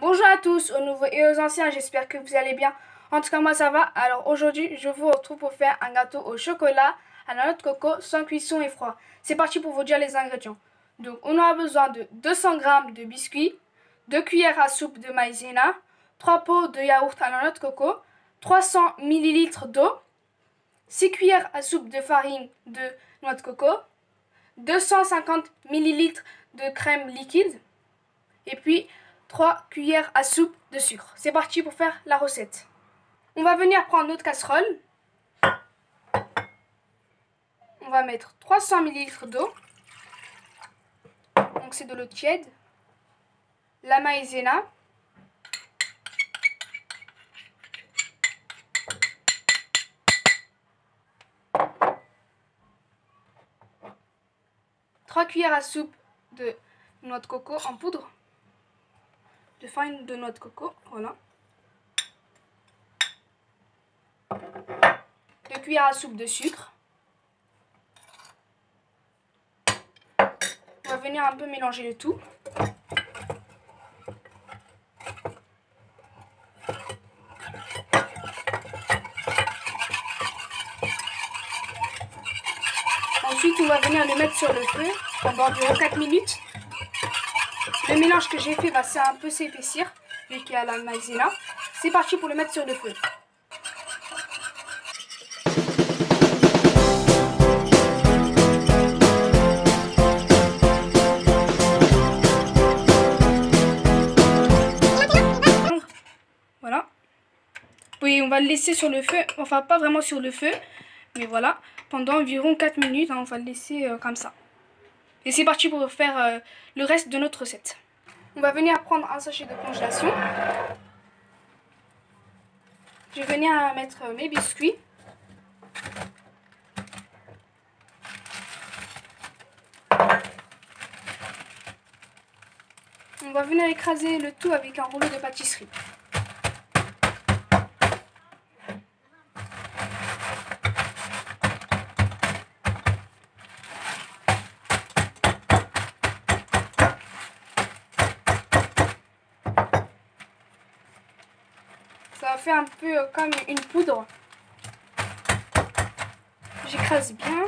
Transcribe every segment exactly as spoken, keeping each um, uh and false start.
Bonjour à tous, aux nouveaux et aux anciens, j'espère que vous allez bien. En tout cas, moi ça va. Alors aujourd'hui, je vous retrouve pour faire un gâteau au chocolat à la noix de coco sans cuisson et froid. C'est parti pour vous dire les ingrédients. Donc on aura besoin de deux cents grammes de biscuits, deux cuillères à soupe de maïzena, trois pots de yaourt à la noix de coco, trois cents millilitres d'eau, six cuillères à soupe de farine de noix de coco, deux cent cinquante millilitres de crème liquide et puis trois cuillères à soupe de sucre. C'est parti pour faire la recette. On va venir prendre notre casserole. On va mettre trois cents millilitres d'eau. Donc c'est de l'eau tiède. La maïzena. trois cuillères à soupe de noix de coco en poudre. De farine de noix de coco, voilà. deux cuillères à soupe de sucre. On va venir un peu mélanger le tout. Ensuite, on va venir le mettre sur le feu pendant environ quatre minutes. Le mélange que j'ai fait va un peu s'épaissir, vu qu'il y a la maïzena. C'est parti pour le mettre sur le feu. Voilà. Puis on va le laisser sur le feu, enfin pas vraiment sur le feu, mais voilà, pendant environ quatre minutes, hein, on va le laisser euh, comme ça. Et c'est parti pour faire euh, le reste de notre recette. On va venir prendre un sachet de congélation. Je vais venir mettre mes biscuits. On va venir écraser le tout avec un rouleau de pâtisserie. Ça va faire un peu comme une poudre. J'écrase bien.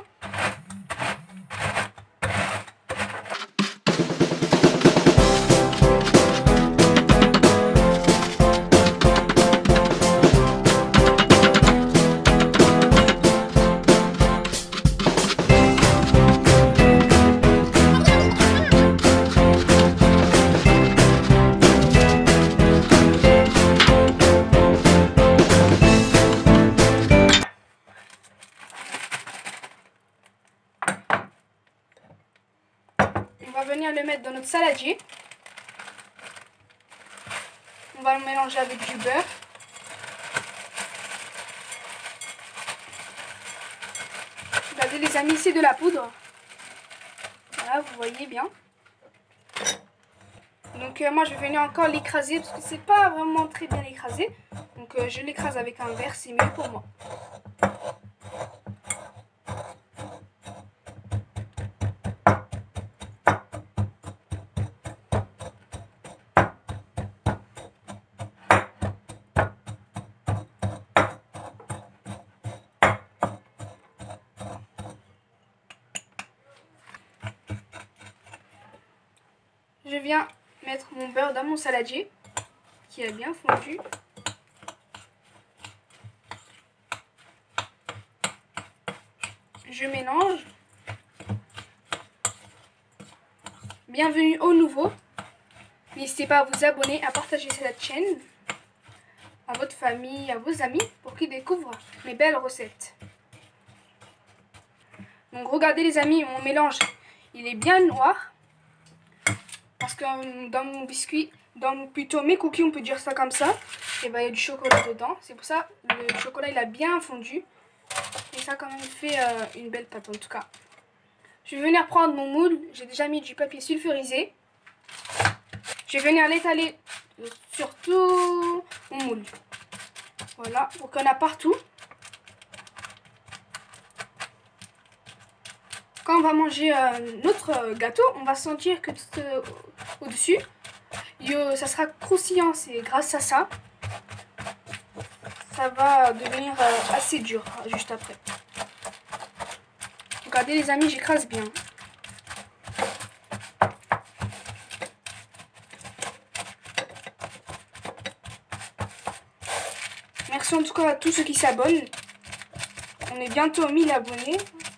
On va venir le mettre dans notre saladier. On va le mélanger avec du beurre. Regardez les amis, c'est de la poudre. Voilà, vous voyez bien. Donc euh, moi je vais venir encore l'écraser parce que c'est pas vraiment très bien écrasé. Donc euh, je l'écrase avec un verre, c'est mieux pour moi. Je viens mettre mon beurre dans mon saladier qui a bien fondu. Je mélange. Bienvenue aux nouveaux. N'hésitez pas à vous abonner, à partager cette chaîne à votre famille, à vos amis pour qu'ils découvrent mes belles recettes. Donc regardez les amis, mon mélange il est bien noir. Parce que dans mon biscuit, dans plutôt mes cookies, on peut dire ça comme ça, et ben il y a du chocolat dedans. C'est pour ça le chocolat il a bien fondu. Et ça a quand même fait euh, une belle pâte en tout cas. Je vais venir prendre mon moule. J'ai déjà mis du papier sulfurisé. Je vais venir l'étaler sur tout mon moule. Voilà, pour qu'on a partout. Quand on va manger euh, notre gâteau, on va sentir que tout euh, au-dessus, Yo, ça sera croustillant, c'est grâce à ça. Ça va devenir euh, assez dur juste après. Regardez les amis, j'écrase bien. Merci en tout cas à tous ceux qui s'abonnent. On est bientôt mille abonnés.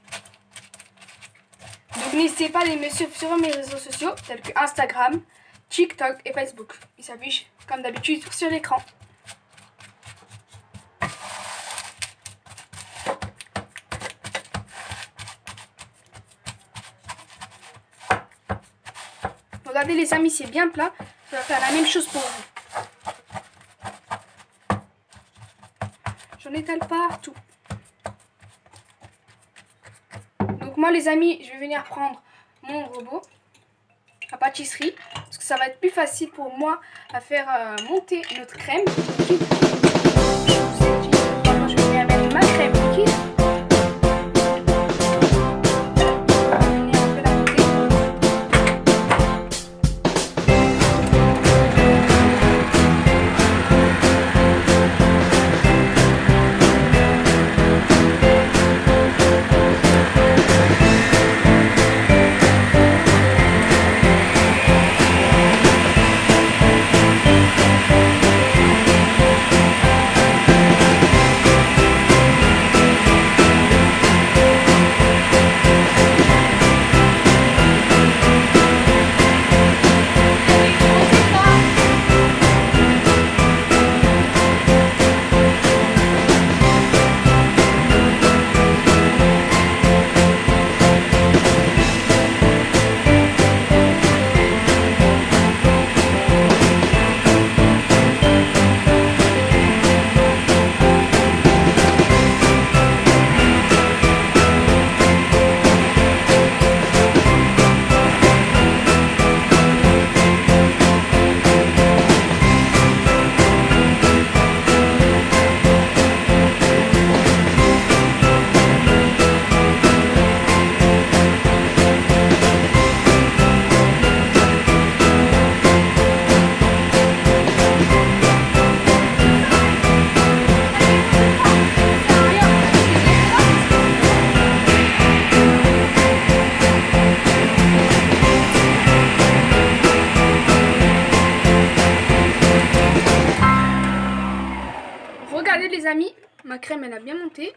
Donc n'hésitez pas à les me suivre sur mes réseaux sociaux tels que Instagram, TikTok et Facebook. Ils s'affichent comme d'habitude sur l'écran. Regardez les amis, c'est bien plat. Je vais faire la même chose pour vous. J'en étale partout. Donc moi les amis, je vais venir prendre mon robot à pâtisserie. Parce que ça va être plus facile pour moi à faire euh, monter notre crème liquide. Maintenant je vais venir mettre ma crème liquide. Regardez les amis, ma crème elle a bien monté.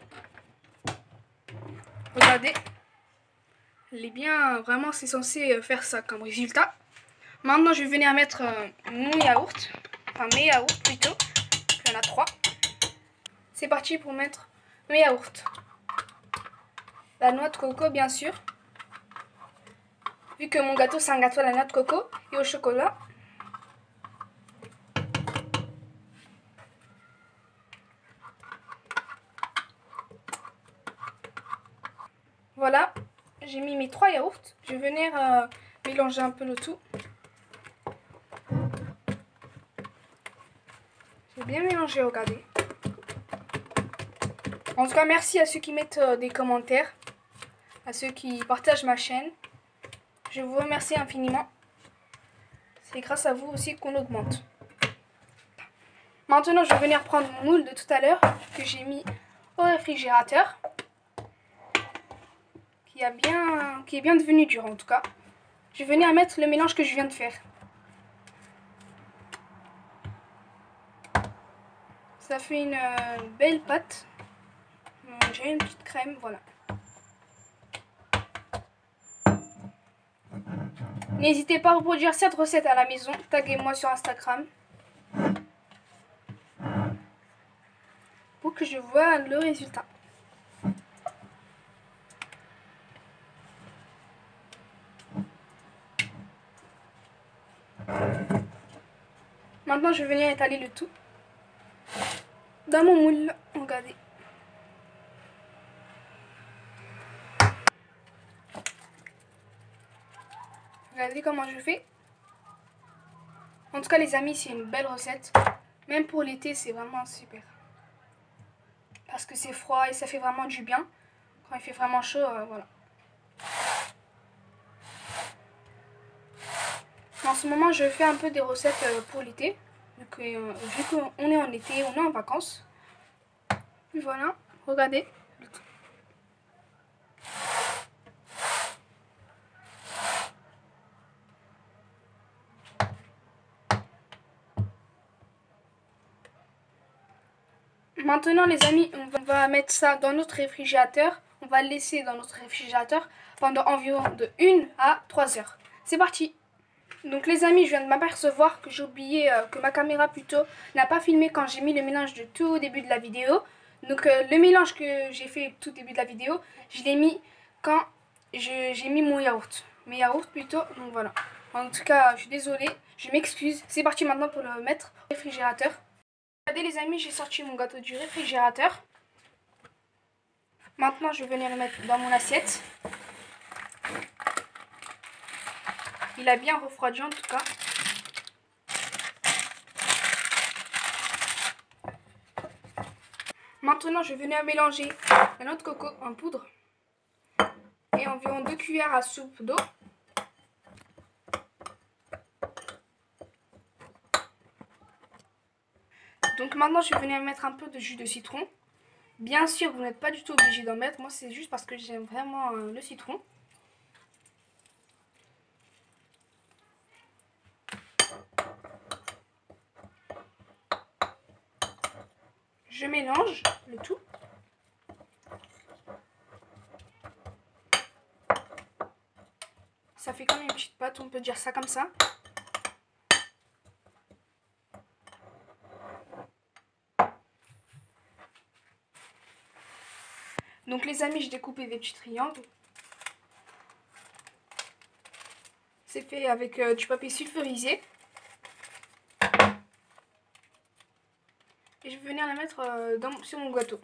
Regardez. Elle est bien, vraiment c'est censé faire ça comme résultat. Maintenant je vais venir mettre euh, mon yaourt. Enfin mes yaourts plutôt. Il y en a trois. C'est parti pour mettre mes yaourts. La noix de coco bien sûr. Vu que mon gâteau c'est un gâteau à la noix de coco et au chocolat. Voilà, j'ai mis mes trois yaourts. Je vais venir euh, mélanger un peu le tout. J'ai bien mélangé, regardez. En tout cas, merci à ceux qui mettent euh, des commentaires, à ceux qui partagent ma chaîne. Je vous remercie infiniment. C'est grâce à vous aussi qu'on augmente. Maintenant, je vais venir prendre mon moule de tout à l'heure que j'ai mis au réfrigérateur. Qui, a bien, qui est bien devenu dur en tout cas. Je vais venir mettre le mélange que je viens de faire. Ça fait une euh, belle pâte. J'ai une petite crème, voilà. N'hésitez pas à reproduire cette recette à la maison. Taguez-moi sur Instagram. Pour que je vois le résultat. Maintenant, je vais venir étaler le tout dans mon moule. Regardez. Regardez comment je fais. En tout cas, les amis, c'est une belle recette. Même pour l'été, c'est vraiment super. Parce que c'est froid et ça fait vraiment du bien. Quand il fait vraiment chaud, euh, voilà. En ce moment, je fais un peu des recettes pour l'été. Donc, euh, vu qu'on est en été, on est en vacances. Puis voilà, regardez. Maintenant les amis, on va mettre ça dans notre réfrigérateur. On va le laisser dans notre réfrigérateur pendant environ de une à trois heures. C'est parti. Donc les amis, je viens de m'apercevoir que j'ai oublié, euh, que ma caméra plutôt n'a pas filmé quand j'ai mis le mélange de tout au début de la vidéo. Donc euh, le mélange que j'ai fait tout au début de la vidéo, je l'ai mis quand j'ai mis mon yaourt. Mes yaourts plutôt, donc voilà. En tout cas, je suis désolée, je m'excuse. C'est parti maintenant pour le mettre au réfrigérateur. Regardez les amis, j'ai sorti mon gâteau du réfrigérateur. Maintenant, je vais venir le mettre dans mon assiette. Il a bien refroidi en tout cas. Maintenant, je vais venir mélanger la noix de coco en poudre et environ deux cuillères à soupe d'eau. Donc maintenant, je vais venir mettre un peu de jus de citron. Bien sûr, vous n'êtes pas du tout obligé d'en mettre. Moi, c'est juste parce que j'aime vraiment euh, le citron. Je mélange le tout. Ça fait comme une petite pâte, on peut dire ça comme ça. Donc les amis, j'ai découpé des petits triangles. C'est fait avec euh, du papier sulfurisé. Et je vais venir la mettre euh, dans, sur mon gâteau.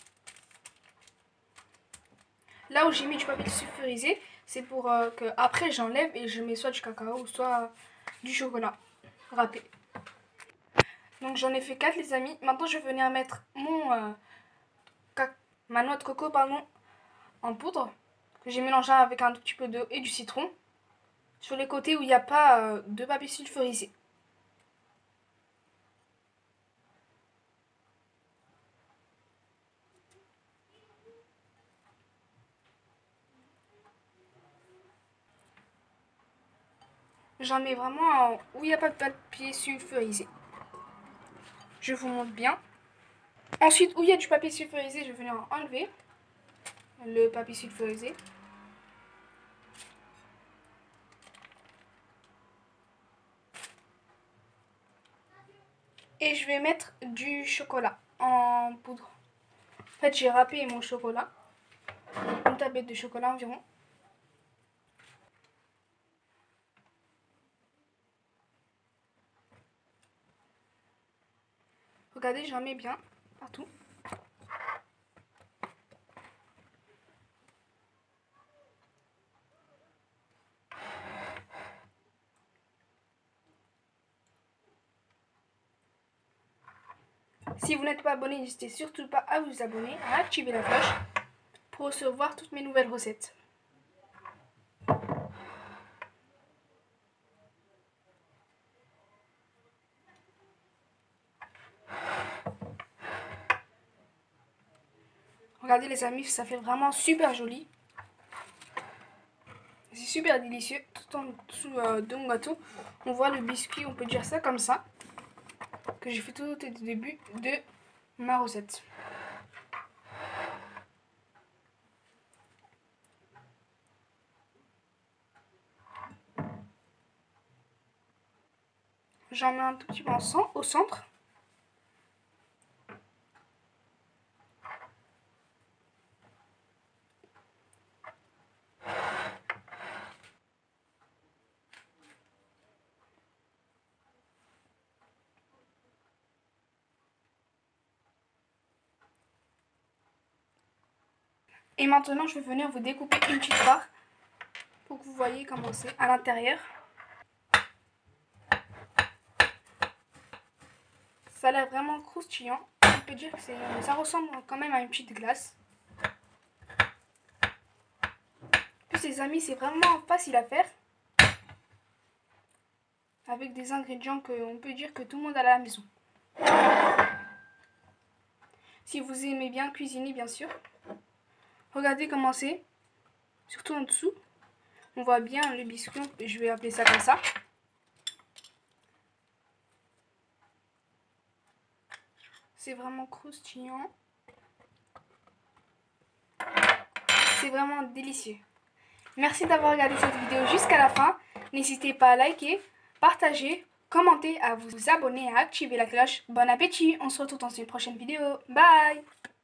Là où j'ai mis du papier sulfurisé, c'est pour euh, que après j'enlève et je mets soit du cacao ou soit du chocolat râpé. Donc j'en ai fait quatre les amis. Maintenant je vais venir mettre mon euh, ma noix de coco pardon, en poudre que j'ai mélangé avec un tout petit peu d'eau et du citron sur les côtés où il n'y a pas euh, de papier sulfurisé. J'en mets vraiment où il n'y a pas de papier sulfurisé. Je vous montre bien. Ensuite, où il y a du papier sulfurisé, je vais venir enlever le papier sulfurisé. Et je vais mettre du chocolat en poudre. En fait, j'ai râpé mon chocolat. Une tablette de chocolat environ. Regardez, j'en mets bien partout. Si vous n'êtes pas abonné, n'hésitez surtout pas à vous abonner, à activer la cloche pour recevoir toutes mes nouvelles recettes. Regardez les amis, ça fait vraiment super joli. C'est super délicieux. Tout en dessous euh, de mon gâteau, on voit le biscuit, on peut dire ça comme ça, que j'ai fait tout au début de ma recette. J'en mets un tout petit peu en sang, au centre. Et maintenant, je vais venir vous découper une petite barre pour que vous voyez comment c'est à l'intérieur. Ça a l'air vraiment croustillant. On peut dire que ça ressemble quand même à une petite glace. Puis les amis, c'est vraiment facile à faire. avec des ingrédients qu'on peut dire que tout le monde a à la maison. Si vous aimez bien cuisiner, bien sûr. Regardez comment c'est, surtout en dessous. On voit bien le biscuit, je vais appeler ça comme ça. C'est vraiment croustillant. C'est vraiment délicieux. Merci d'avoir regardé cette vidéo jusqu'à la fin. N'hésitez pas à liker, partager, commenter, à vous abonner et à activer la cloche. Bon appétit, on se retrouve dans une prochaine vidéo. Bye!